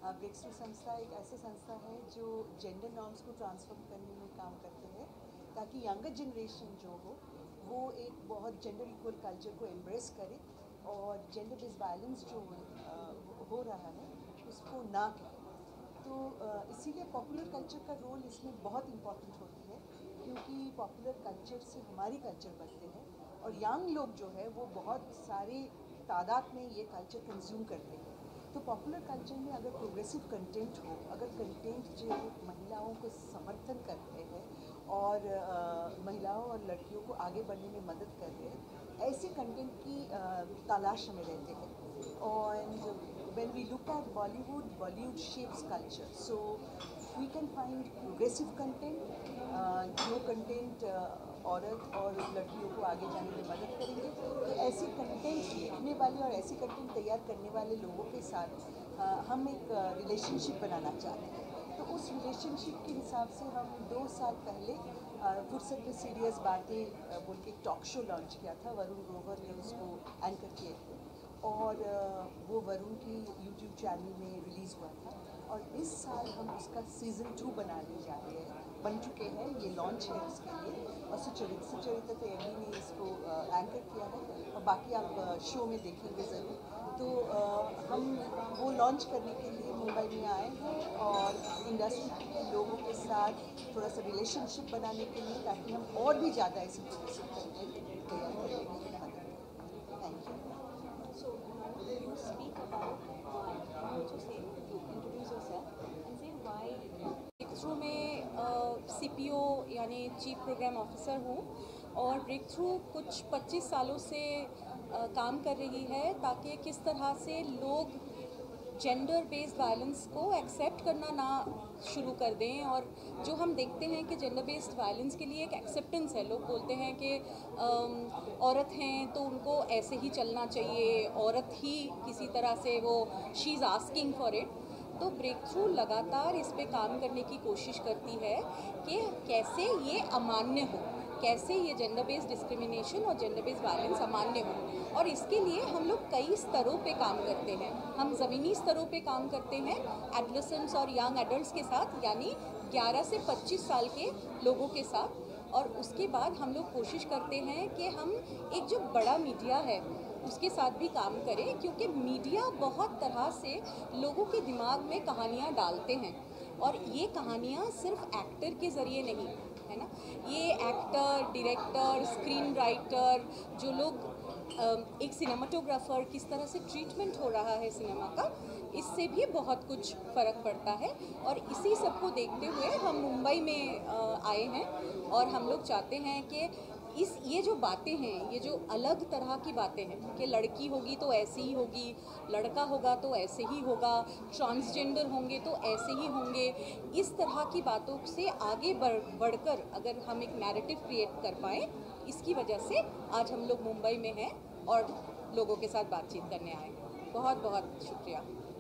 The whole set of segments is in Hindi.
ब्रेक्सथ्रू संस्था एक ऐसी संस्था है जो जेंडर नॉर्म्स को ट्रांसफॉर्म करने में काम करते हैं ताकि यंगर जनरेशन जो हो वो एक बहुत जेंडर इक्वल कल्चर को एम्ब्रेस करे और जेंडर बेस्ड वायलेंस जो हो रहा है उसको ना कहे। तो इसीलिए पॉपुलर कल्चर का रोल इसमें बहुत इम्पॉर्टेंट होती है क्योंकि पॉपुलर कल्चर से हमारी कल्चर बनते हैं और यंग लोग जो है वो बहुत सारे तादाद में ये कल्चर कंज्यूम करते हैं। तो पॉपुलर कल्चर में अगर प्रोग्रेसिव कंटेंट हो, अगर कंटेंट जो महिलाओं को समर्थन करते हैं और महिलाओं और लड़कियों को आगे बढ़ने में मदद कर रहे हैं, ऐसे कंटेंट की तलाश में रहते हैं। और when we look at Bollywood, Bollywood shapes culture. So we can find progressive content, जो कंटेंट औरत और लड़कियों को आगे जाने में मदद करेंगे। तो ऐसे कंटेंट लिखने वाले और ऐसे कंटेंट तैयार करने वाले लोगों के साथ हम एक रिलेशनशिप बनाना चाहते हैं। तो उस रिलेशनशिप के हिसाब से हम 2 साल पहले फुर्सत में सीरियस बातें बोल के एक टॉक शो लॉन्च किया था। वरुण ग्रोवर ने उसको एंकर किए थे और वो वरुण की यूट्यूब चैनल में रिलीज़ हुआ था। और इस साल हम उसका सीज़न 2 बनाने जा रहे हैं, बन चुके हैं, ये लॉन्च है उसके लिए। और सुचरिता तेली ने इसको एंकर किया है और बाकी आप शो में देखेंगे ज़रूर। तो हम वो लॉन्च करने के लिए मुंबई में आए हैं और इंडस्ट्री के लोगों के साथ थोड़ा सा रिलेशनशिप बनाने के लिए, ताकि हम और भी ज़्यादा ऐसे प्रोग्रेसिव कंटेंट तैयार करने में मदद करें। Thank you. So you speak about you to say introduce yourself and say why. Breakthrough में CPO यानी चीफ प्रोग्राम ऑफिसर हूँ और ब्रेकथ्रू कुछ 25 सालों से काम कर रही है ताकि किस तरह से लोग जेंडर बेस्ड वायलेंस को एक्सेप्ट करना ना शुरू कर दें। और जो हम देखते हैं कि जेंडर बेस्ड वायलेंस के लिए एक एक्सेप्टेंस है। लोग बोलते हैं कि औरत हैं तो उनको ऐसे ही चलना चाहिए, औरत ही किसी तरह से वो she is asking for it. तो ब्रेकथ्रू लगातार इस पे काम करने की कोशिश करती है कि कैसे ये अमान्य हो, कैसे ये जेंडर बेस्ड डिस्क्रिमिनेशन और जेंडर बेस्ड वायलेंस अमान्य हो। और इसके लिए हम लोग कई स्तरों पे काम करते हैं। हम ज़मीनी स्तरों पे काम करते हैं एडोलेसेंट्स और यंग एडल्ट्स के साथ, यानी 11 से 25 साल के लोगों के साथ। और उसके बाद हम लोग कोशिश करते हैं कि हम एक जो बड़ा मीडिया है उसके साथ भी काम करें, क्योंकि मीडिया बहुत तरह से लोगों के दिमाग में कहानियाँ डालते हैं। और ये कहानियाँ सिर्फ एक्टर के ज़रिए नहीं है ना, ये एक्टर, डायरेक्टर, स्क्रीन राइटर, जो लोग एक सिनेमाटोग्राफर, किस तरह से ट्रीटमेंट हो रहा है सिनेमा का, इससे भी बहुत कुछ फ़र्क पड़ता है। और इसी सब को देखते हुए हम मुंबई में आए हैं और हम लोग चाहते हैं कि ये जो बातें हैं, ये जो अलग तरह की बातें हैं कि लड़की होगी तो ऐसी ही होगी, लड़का होगा तो ऐसे ही होगा, ट्रांसजेंडर होंगे तो ऐसे ही होंगे, इस तरह की बातों से आगे बढ़कर अगर हम एक नैरेटिव क्रिएट कर पाएँ, इसकी वजह से आज हम लोग मुंबई में हैं और लोगों के साथ बातचीत करने आए हैं। बहुत बहुत शुक्रिया।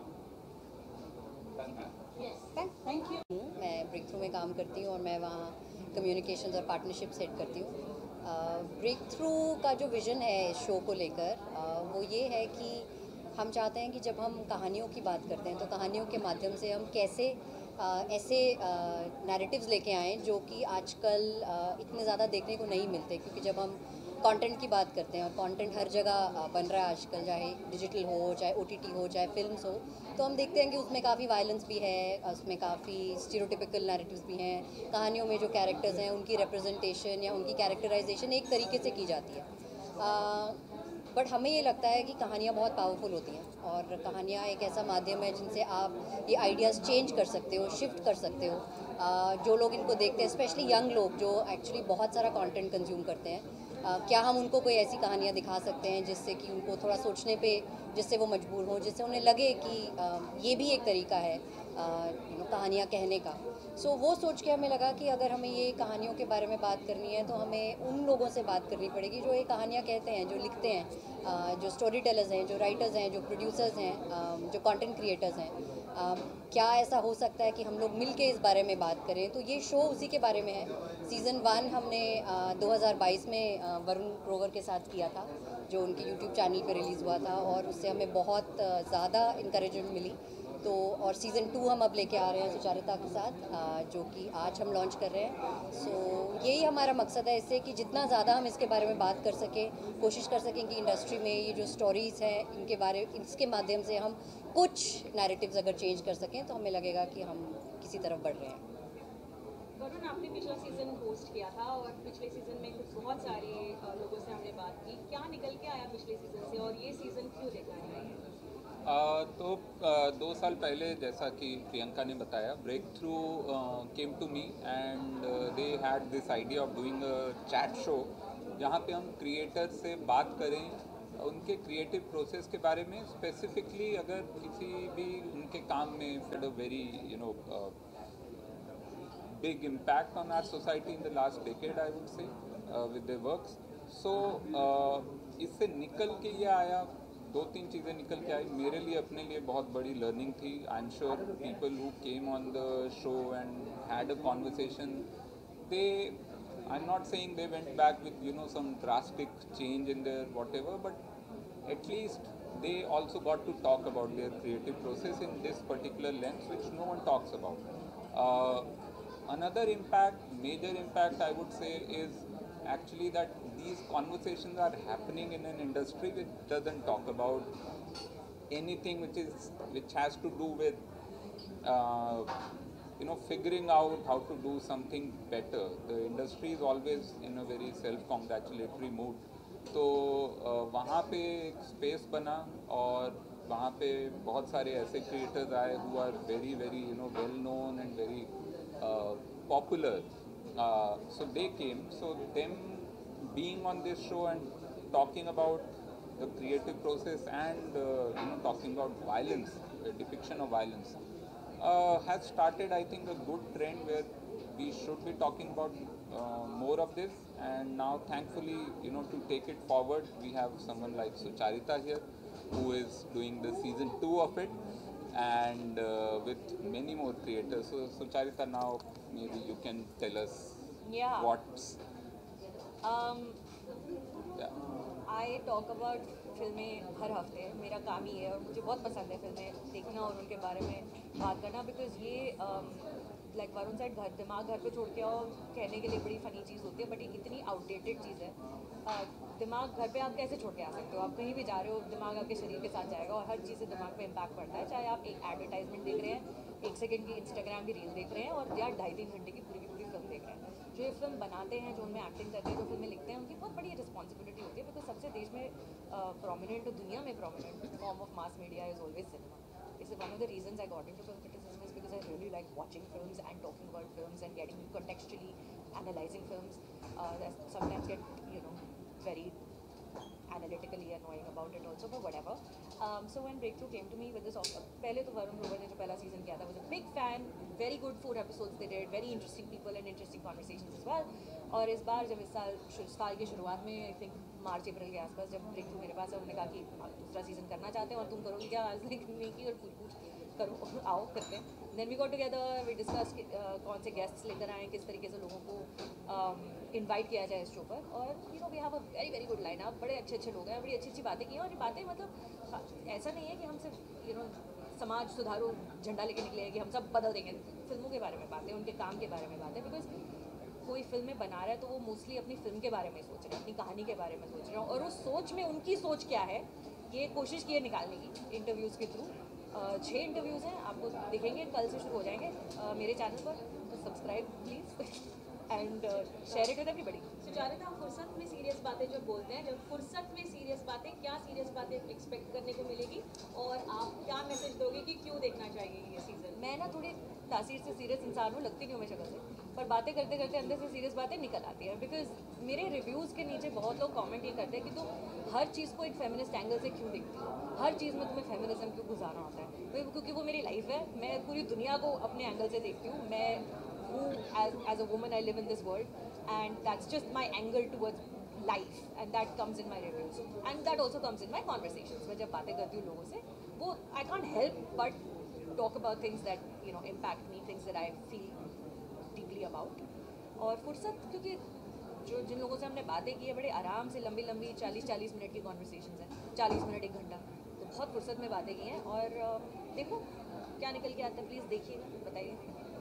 Thank you. मैं ब्रेकथ्रू में काम करती हूँ और मैं वहाँ कम्युनिकेशंस और पार्टनरशिप सेट करती हूँ। ब्रेकथ्रू का जो विज़न है इस शो को लेकर वो ये है कि हम चाहते हैं कि जब हम कहानियों की बात करते हैं तो कहानियों के माध्यम से हम कैसे ऐसे नैरेटिव्स लेके आएँ जो कि आजकल इतने ज़्यादा देखने को नहीं मिलते। क्योंकि जब हम कंटेंट की बात करते हैं और कंटेंट हर जगह बन रहा है आजकल, चाहे डिजिटल हो, चाहे OTT हो, चाहे फिल्म्स हो, तो हम देखते हैं कि उसमें काफ़ी वायलेंस भी है, उसमें काफ़ी स्टीरियोटिपिकल नैरेटिव्स भी हैं। कहानियों में जो कैरेक्टर्स हैं उनकी रिप्रेजेंटेशन या उनकी कैरेक्टराइजेशन एक तरीके से की जाती है। बट हमें ये लगता है कि कहानियाँ बहुत पावरफुल होती हैं और कहानियाँ एक ऐसा माध्यम है जिनसे आप ये आइडियाज़ चेंज कर सकते हो, शिफ्ट कर सकते हो। जो लोग इनको देखते हैं, स्पेशली यंग लोग जो एक्चुअली बहुत सारा कंटेंट कंज्यूम करते हैं, क्या हम उनको कोई ऐसी कहानियाँ दिखा सकते हैं जिससे कि उनको थोड़ा सोचने पे, जिससे वो मजबूर हों, जिससे उन्हें लगे कि ये भी एक तरीका है कहानियाँ कहने का। सो वो सोच के हमें लगा कि अगर हमें ये कहानियों के बारे में बात करनी है तो हमें उन लोगों से बात करनी पड़ेगी जो ये कहानियाँ कहते हैं, जो लिखते हैं, जो स्टोरी टेलर्स हैं, जो राइटर्स हैं, जो प्रोड्यूसर्स हैं, जो कंटेंट क्रिएटर्स हैं। क्या ऐसा हो सकता है कि हम लोग मिल के इस बारे में बात करें? तो ये शो उसी के बारे में है। सीज़न 1 हमने 2022 में वरुण ग्रोवर के साथ किया था, जो उनके यूट्यूब चैनल पे रिलीज़ हुआ था और उससे हमें बहुत ज़्यादा इंकरेजमेंट मिली। तो और सीज़न 2 हम अब लेके आ रहे हैं सुचारिता के साथ, जो कि आज हम लॉन्च कर रहे हैं। सो यही हमारा मकसद है इससे कि जितना ज़्यादा हम इसके बारे में बात कर सकें, कोशिश कर सकें कि इंडस्ट्री में ये जो स्टोरीज़ हैं इसके माध्यम से हम कुछ नैरेटिव्स अगर चेंज कर सकें तो हमें लगेगा कि हम किसी तरफ बढ़ रहे हैं। वरुण, आपने पिछला सीजन होस्ट किया था और पिछले सीजन में कुछ बहुत सारे लोगों से हमने बात की, क्या निकल के आया पिछले सीजन से और ये सीजन क्यों देखना चाहिए? तो 2 साल पहले, जैसा कि प्रियंका ने बताया, breakthrough came to me and they had this idea of doing a chat show जहाँ पे हम क्रिएटर से बात करें उनके क्रिएटिव प्रोसेस के बारे में। स्पेसिफिकली अगर किसी भी उनके काम में had a very big impact on our society in the last decade, I would say, with their works. So इससे निकल के ये आया, 2-3 चीज़ें निकल के आई। मेरे लिए, अपने लिए बहुत बड़ी लर्निंग थी। I am sure people who came on the show and had a conversation, they, I am not saying they went back with some drastic change in their whatever, but at least they also got to talk about their creative process in this particular lens, which no one talks about. Another impact, major impact I would say, is actually that these conversations are happening in an industry which doesn't talk about anything which has to do with figuring out how to do something better. The industry is always in a very self-congratulatory mood. तो वहाँ पे एक स्पेस बना और वहाँ पे बहुत सारे ऐसे क्रिएटर्स आए who are very very well known and very popular. So they came. So them being on this show and talking about the creative process and talking about violence, depiction of violence, has started, I think, a good trend where we should be talking about more of this. And now, thankfully, to take it forward, we have someone like Sucharita here, who is doing the season 2 of it, and with many more creators. So Sucharita, now maybe you can tell us what's I talk about फिल्में हर हफ्ते, मेरा काम ही है और मुझे बहुत पसंद है फिल्में देखना और उनके बारे में बात करना, बिकॉज ये लाइक वरुण साइड दिमाग घर पे छोड़ के आओ कहने के लिए बड़ी फ़नी चीज़ होती है, बट ये इतनी आउटडेटेड चीज़ है। दिमाग घर पे आप कैसे छोड़ के आ सकते हो? आप कहीं भी जा रहे हो, दिमाग आपके शरीर के साथ जाएगा और हर चीज़ से दिमाग पे इम्पैक्ट पड़ता है। चाहे आप एक एडवर्टाइजमेंट देख रहे हैं, 1 सेकंड की इंस्टाग्राम की रील देख रहे हैं, और या 2.5-3 घंटे की पूरी फिल्म देख रहे हैं। जो ये फिल्म बनाते हैं, जो उनमें एक्टिंग करते हैं, जो फिल्में लिखते हैं, उनकी बहुत बड़ी रिस्पॉन्सिबिलिटी होती है, बिकॉज सबसे देश में प्रोमिनेंट, दुनिया में prominent form of mass media is always cinema. This is one of the reasons I got into film criticism, is because I really like watching films and talking about films and getting contextually analyzing films. That sometimes get very analytically annoying about it also, but whatever. So when Breakthrough came to me with this offer, पहले तो वरुण ग्रोवर ने जो पहला सीजन किया था, was a big fan. Very good 4 episodes they did, very interesting people and interesting conversations as well. और इस बार जब इस साल की शुरुआत में, आई थिंक मार्च अप्रैल के आसपास, जब ब्रेकथ्रू मेरे पास है, उन्होंने कहा कि दूसरा सीज़न करना चाहते हैं और तुम करोगी क्या? आज नहीं की, और पूछ करो, आओ करते हैं. Then we got together, we discuss कौन से गेस्ट्स लेकर आएँ, किस तरीके से लोगों को इनवाइट किया जाए इस शो पर. और we have a very very good line up, बड़े अच्छे लोग हैं, बड़ी अच्छी बातें की हैं. और ये बातें मतलब ऐसा नहीं है कि हम सिर्फ समाज सुधारो झंडा लेके निकले हैं कि हम सब बदल देंगे. फिल्मों के बारे में बातें, उनके काम के बारे में बातें, बिकॉज कोई फिल्में बना रहा है तो वो मोस्टली अपनी फिल्म के बारे में सोच रहे हैं, अपनी कहानी के बारे में सोच रहे हैं, और उस सोच में उनकी सोच क्या है ये कोशिश की है निकालने की इंटरव्यूज़ के थ्रू. 6 इंटरव्यूज़ हैं, आपको दिखेंगे, कल से शुरू हो जाएंगे मेरे चैनल पर, तो subscribe please and share it with everybody. Sucharita, हम फुर्सत में सीरियस बातें जो बोलते हैं, जब फुर्सत में सीरियस बातें, क्या सीरियस बातें एक्सपेक्ट करने को मिलेगी और आप क्या मैसेज दोगे कि क्यों देखना चाहिए ये सीज़न? मैं ना थोड़ी तासीर से सीरियस इंसान हूँ, लगती नहीं हूँ मैं शक्ल से, पर बातें करते करते अंदर से सीरियस बातें निकल आती हैं. बिकॉज मेरे रिव्यूज़ के नीचे बहुत लोग कमेंट ये करते हैं कि तुम हर चीज़ को एक फेमिनिस्ट एंगल से क्यों देखती हो, हर चीज़ में तुम्हें फेमिनिज्म क्यों गुजारना होता है. तो क्योंकि वो मेरी लाइफ है, मैं पूरी दुनिया को अपने एंगल से देखती हूँ. मैं हूँ as a woman, I live in this world, and that's just my angle towards life, and that comes in my reviews, and that also comes in my conversations. मैं जब बातें करती हूँ लोगों से, वो I can't help but talk about things that impact me, things that I feel deeply about. और फुर्सत, क्योंकि जिन लोगों से हमने बातें की है, बड़े आराम से लंबी 40-40 मिनट की कॉन्वर्सेशंस हैं, 40 मिनट 1 घंटा, तो बहुत फुर्सत में बातें की हैं. और देखो, क्या निकल के आता है, प्लीज़ देखिएगा, बताइए।